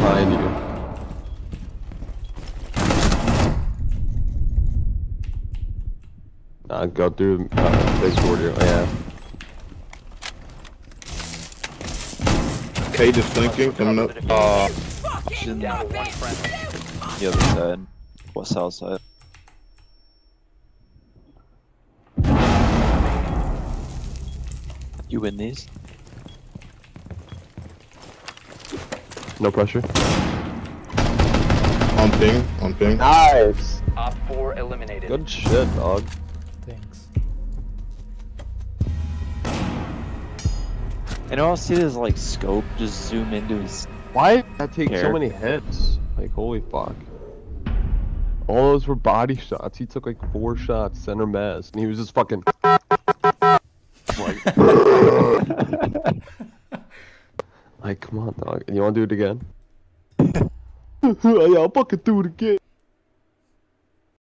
behind you. Go through big door here. Yeah. K just thinking, coming up. Option Down to one friendly. the other side. What south side? You win these? No pressure. On ping, on ping. Nice. Op 4 eliminated. Good shit, dog. Thanks. And all I see is like scope just zoom into his. Why did that take so Care. many hits? Like, holy fuck. All those were body shots. He took like 4 shots, center mass, and he was just fucking. Like, come on, dog. You wanna do it again? Yeah, I'll fucking do it again.